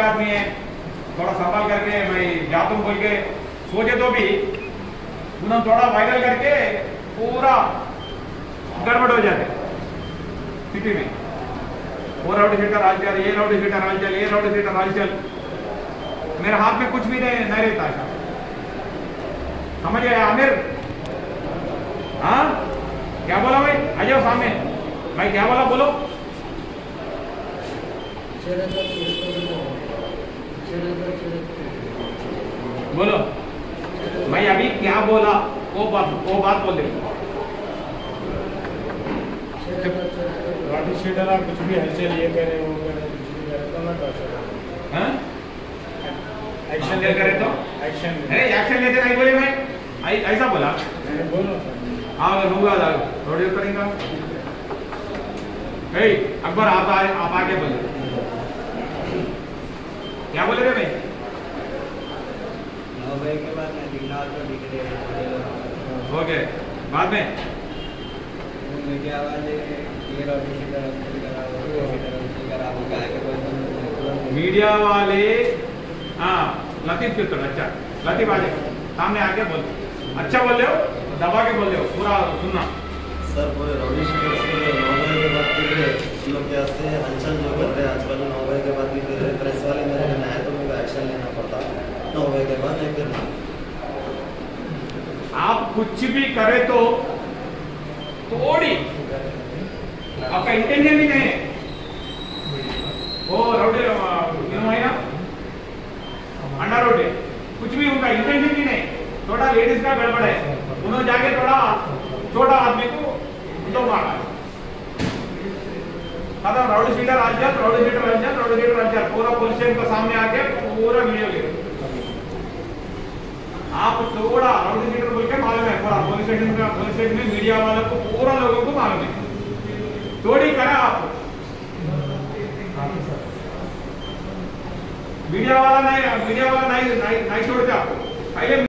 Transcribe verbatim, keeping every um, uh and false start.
आदमी है, थोड़ा संभाल करके मैं जाता हूँ बोल के सोचे तो भी उन्होंने थोड़ा वायरल करके पूरा गड़बड़ हो जाते सिटी में। वो राउडी शीटर हालचाल, ये राउडी शीटर हालचाल, ये राउडी शीटर हालचाल, मेरे हाथ में कुछ भी नहीं नहीं रहता है। समझ गए आमिर? हाँ क्या बोला भाई? आ जाओ सामने। भाई क्या बोला बोलो। बोलो भाई अभी क्या बोला वो बात वो बात बोल दे। राउडी शीटर आप कुछ भी हलचल ये कह रहे हो वो कह रहे हो कुछ भी कह रहे तो ना कर हाँ एक्शन ले करे तो एक्शन अरे एक्शन लेते नहीं बोले मैं ऐ- ऐसा बोला। मैंने बोलो हाँ लूंगा रोड करेंगे। ए अकबर आप आ, आप आगे बोले क्या बोले रे भाई? नौ बजे के बाद मैं दिखना तो दिख रहे हो गए बाद में मीडिया वाले ये राउडी शीटर हलचल करा वो शीटर हलचल करा वो गाय के बाद मीडिया वाले हाँ लतीफ के तो अच्छा लतीफ आ जाए सामने आके बोल अच्छा बोल रहे हो दबा के बोल रहे हो पूरा सुनना। सर वो राउडी शीटर से नौ बजे के बाद फिर लोग कैसे हलचल जो कर रहे हैं आजकल नौ बजे के बाद भी फिर प्रेस वाले मेरे लेना है तो मुझे एक्शन लेना पड़ता नौ बजे के बाद नहीं करना। आप कुछ भी करे तो थोड़ी आपका इंटेंशन भी नहीं है वो राउडी है ना अंडा रोटी कुछ भी उनका इंटेंशन भी नहीं। थोड़ा लेडीज का गड़बड़ है उन्होंने जाके थोड़ा छोटा आदमी को तो मारा खत्म। राउडी शीटर आ जाए राउडी शीटर आ जाए राउडी शीटर आ जाए पूरा पुलिस स्टेशन के सामने आके पूरा वीडियो ले आप थोड़ा राउडी शीटर बोल के मालूम है पूरा पुलिस स्टेशन का पुलिस स्टेशन में मीडिया वालों को पूरा लोगों को मालूम है थोड़ी करा आप मीडिया वाला नहीं मीडिया वाला नहीं नहीं छोड़ते आपको पहले